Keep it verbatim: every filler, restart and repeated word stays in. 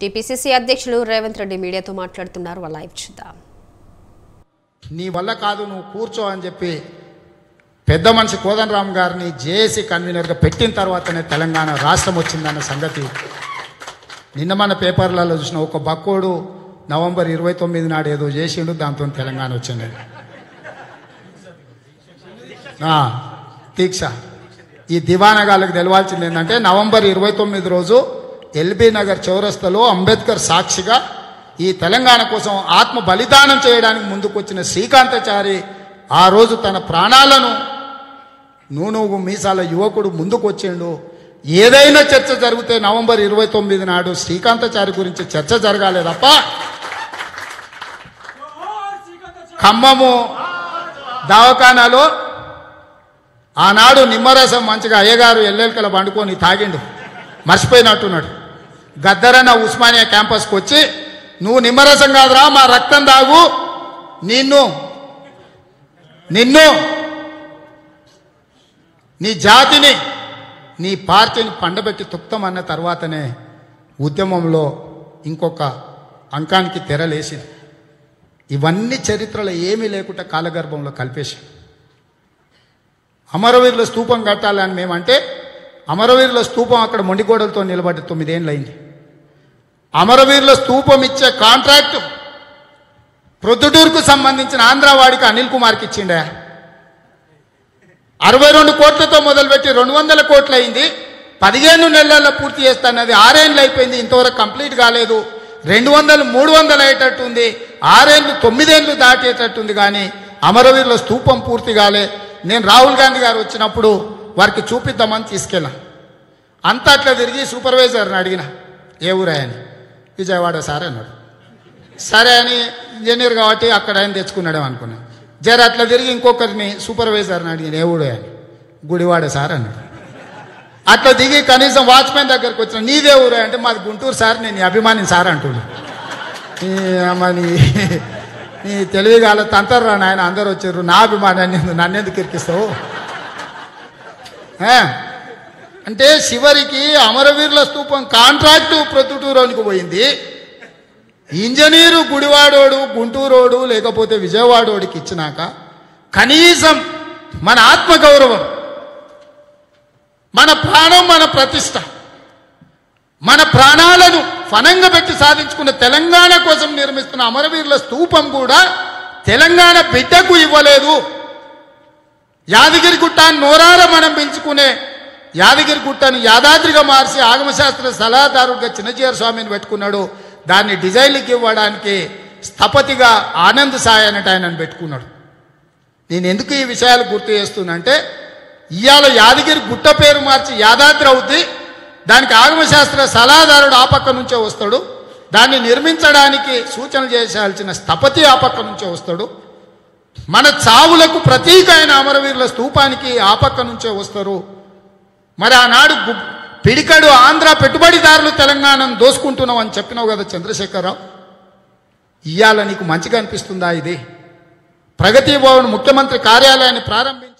TPCC అధ్యక్షులు రేవంత్ రెడ్డి మీడియాతో మాట్లాడుతున్నారు. వాళ్ళ లైవ్ చూద్దాం. నీ వల్ల కాదు, నువ్వు కూర్చో అని చెప్పి పెద్ద మనిషి కోదండరామ్ గారిని జేఏసీ కన్వీనర్గా పెట్టిన తర్వాతనే తెలంగాణ రాష్ట్రం వచ్చిందన్న సంగతి నిన్న మన పేపర్లలో చూసిన. ఒక బక్కోడు నవంబర్ ఇరవై తొమ్మిది నాడు ఏదో చేసిండు, దాంతో తెలంగాణ వచ్చింది. దీక్ష ఈ దివానగాళ్ళకి తెలవాల్సింది ఏంటంటే, నవంబర్ ఇరవై తొమ్మిది రోజు ఎల్బీ నగర్ చౌరస్తలో అంబేద్కర్ సాక్షిగా ఈ తెలంగాణ కోసం ఆత్మ బలిదానం చేయడానికి ముందుకు వచ్చిన శ్రీకాంతాచారి ఆ రోజు తన ప్రాణాలను నూనూగు మీసాల యువకుడు ముందుకు వచ్చిండు. ఏదైనా చర్చ జరిగితే నవంబర్ ఇరవై తొమ్మిది నాడు శ్రీకాంతాచారి గురించి చర్చ జరగాలి తప్ప ఖమ్మము దవాఖానాలో ఆనాడు నిమ్మరసం మంచిగా అయ్యగారు ఎల్లెల్కల పండుకొని తాగిండు, మర్చిపోయినట్టున్నాడు. గద్దరన్న ఉస్మానియా క్యాంపస్కి వచ్చి, నువ్వు నిమ్మరసం కాదురా మా రక్తం తాగు, నిన్ను నిన్ను నీ జాతిని నీ పార్టీని పండబెట్టి తుక్తామన్న తర్వాతనే ఉద్యమంలో ఇంకొక అంకానికి తెరలేసింది. ఇవన్నీ చరిత్రలో ఏమీ లేకుండా కాలగర్భంలో కలిపేసి అమరవీరుల స్తూపం కట్టాలని మేమంటే, అమరవీరుల స్తూపం అక్కడ మొండిగోడలతో నిలబడి తొమ్మిదేళ్ళు అయింది. అమరవీరుల స్తూపం ఇచ్చే కాంట్రాక్టు ప్రొద్దుటూరుకు సంబంధించిన ఆంధ్రవాడికి అనిల్ కుమార్కి ఇచ్చిండే. అరవై రెండు కోట్లతో మొదలుపెట్టి రెండు వందల కోట్లు అయింది. పదిహేను నెలల్లో పూర్తి చేస్తానది ఆరేళ్ళు అయిపోయింది, ఇంతవరకు కంప్లీట్ కాలేదు. రెండు వందలు మూడు వందలు అయ్యేటట్టు ఉంది, ఆరేళ్ళు తొమ్మిదేళ్ళు దాటేటట్టుంది. కానీ అమరవీరుల స్తూపం పూర్తి కాలే. నేను రాహుల్ గాంధీ గారు వచ్చినప్పుడు వారికి చూపిద్దామని తీసుకెళ్ళా. అంతా అట్లా తిరిగి సూపర్వైజర్ని అడిగిన, ఏ ఊరాయని. విజయవాడ సార్ అన్నాడు. సరే అని ఇంజనీర్ కాబట్టి అక్కడ ఆయన తెచ్చుకున్నాడే అనుకున్నాను. జర అట్లా తిరిగి ఇంకొకరిని సూపర్వైజర్ని అడిగిన, ఏ ఊడు అని. గుడివాడ సార్ అన్నాడు. అట్లా దిగి కనీసం వాచ్మెన్ దగ్గరకు వచ్చిన, నీదే ఊరే అంటే, మాది గుంటూరు సార్, నేను నీ అభిమాని సార్ అంటున్నాను. నీ నీ తెలివిగాల తంతర్రా నాయన, అందరు వచ్చారు, నా అభిమానాన్ని నన్నెందుకు ఇరికిస్తావు అంటే. చివరికి అమరవీరుల స్తూపం కాంట్రాక్టు ప్రొద్దుటూరుకి పోయింది. ఇంజనీరు గుడివాడోడు గుంటూరోడు లేకపోతే విజయవాడోడికి ఇచ్చినాక కనీసం మన ఆత్మగౌరవం, మన ప్రాణం, మన ప్రతిష్ట, మన ప్రాణాలను ఫనంగా పెట్టి సాధించుకున్న తెలంగాణ కోసం నిర్మిస్తున్న అమరవీరుల స్తూపం కూడా తెలంగాణ బిడ్డకు ఇవ్వలేదు. యాదగిరి గుట్ట నోరార మనం పెంచుకునే యాదగిరి గుట్టను యాదాద్రిగా మార్చి ఆగమశాస్త్ర సలహాదారుడిగా చిన్నజీఆర్ స్వామిని పెట్టుకున్నాడు. దాన్ని డిజైన్కి ఇవ్వడానికి స్థపతిగా ఆనంద్ సాయ్ అనేట ఆయనను పెట్టుకున్నాడు. నేను ఎందుకు ఈ విషయాలు గుర్తు చేస్తున్నంటే, ఇవాళ యాదగిరి గుట్ట పేరు మార్చి యాదాద్రి అవుద్ది, దానికి ఆగమశాస్త్ర సలహాదారుడు ఆ పక్క నుంచే వస్తాడు, దాన్ని నిర్మించడానికి సూచనలు చేయాల్సిన స్థపతి ఆ పక్క నుంచే వస్తాడు, మన చావులకు ప్రతీక అయిన అమరవీరుల స్తూపానికి ఆ పక్క నుంచే వస్తారు. మరి ఆనాడు పిడికడు ఆంధ్ర పెట్టుబడిదారులు తెలంగాణను దోసుకుంటున్నాం అని చెప్పినావు కదా చంద్రశేఖరరావు. ఇవాళ నీకు మంచిగా అనిపిస్తుందా? ఇది ప్రగతి భవన్ ముఖ్యమంత్రి కార్యాలయాన్ని ప్రారంభించి